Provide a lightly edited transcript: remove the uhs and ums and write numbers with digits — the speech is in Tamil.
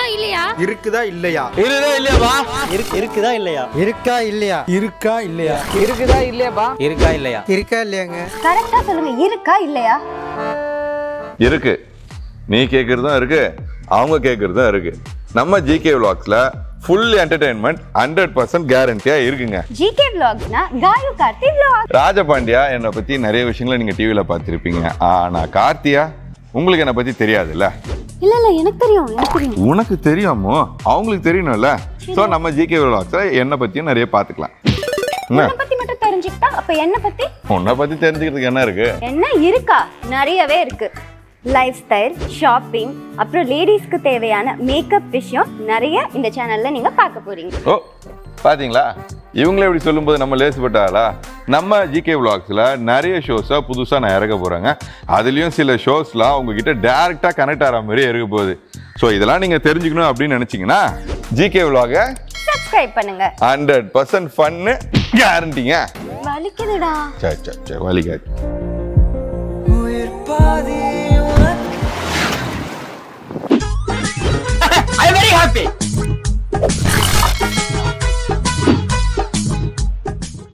இல்லையா இருக்குதா இல்லையா இருக்குதா இல்லையாப்பா இருக்குதா இல்லையா இருக்கா இல்லையா இருக்கா இல்லையா இருக்குதா இல்லையாப்பா இருக்கா இல்லையா இருக்கா இல்லையாங்க கரெக்டா சொல்லுங்க இருக்கா இல்லையா இருக்கு நீ கேக்குறதும் இருக்கு அவங்க கேக்குறதும் இருக்கு நம்ம ஜிகே vlogsல ஃபுல் என்டர்டெயின்மெண்ட் 100% கேரண்டியா இருக்குங்க ஜிகே vlogsனா காயு கார்த்தி vlog ராஜபாண்டியா என்னை பத்தி நிறைய விஷயங்களை நீங்க டிவில பார்த்திருப்பீங்க ஆனா கார்த்தியா உங்களுக்கு என்னை பத்தி தெரியாதுல்ல இல்ல எனக்கு தெரியும் உனக்கு தெரியாமோ அவங்களுக்கு தெரியணும்ல சோ நம்ம ஜிகே vlogsல என்னை பத்தியும் நிறைய பார்த்துக்கலாம் உன்னை பத்தி மட்டும் தெரிஞ்சுக்கிட்டா அப்ப என்ன பத்தி உன்னை பத்தி தெரிஞ்சுக்கிறதுக்கு என்ன இருக்கு என்ன இருக்கா நிறையவே இருக்கு லைஃப் ஸ்டைல் ஷாப்பிங் அப்புறம் லேடிஸ்க்கு தேவையான மேக்கப் விஷயம் நிறைய இந்த சேனல்ல நீங்க பார்க்க போறீங்க ஓ பாத்தீங்களா இவங்களே இப்படி சொல்லும்போது நம்ம லேசுப்பட்டாளா நம்ம ஜிகே vlogsல நிறைய ஷோஸை புதுசாக நான் இறக்க போகிறேங்க அதுலேயும் சில ஷோஸ்லாம் உங்ககிட்ட டேரெக்டாக கனெக்ட் ஆகிற மாதிரி இருக்க போகுது ஸோ இதெல்லாம் நீங்கள் தெரிஞ்சுக்கணும் அப்படின்னு நினச்சிங்கன்னா ஜிகே vlog-ஐ சப்ஸ்கிரைப் பண்ணுங்க 100% ஃபன்னு கேரண்டிங்க வலிக்குதுடா சரி வலிக்காது I am very happy.